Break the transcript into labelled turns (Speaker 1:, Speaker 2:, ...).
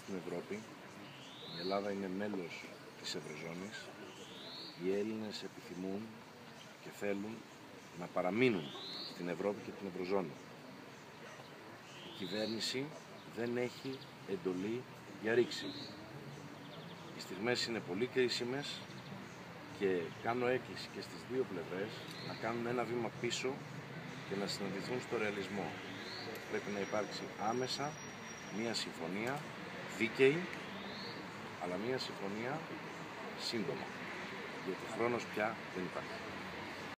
Speaker 1: στην Ευρώπη. Η Ελλάδα είναι μέλος της Ευρωζώνης. Οι Έλληνες επιθυμούν και θέλουν να παραμείνουν στην Ευρώπη και την Ευρωζώνη. Η κυβέρνηση δεν έχει εντολή για ρήξη. Οι στιγμές είναι πολύ κρίσιμες και κάνω έκκληση και στις δύο πλευρές να κάνουν ένα βήμα πίσω και να συναντηθούν στο ρεαλισμό. Πρέπει να υπάρξει άμεσα μία συμφωνία δίκαιη, αλλά μία συμφωνία σύντομα, γιατί χρόνος πια δεν υπάρχει.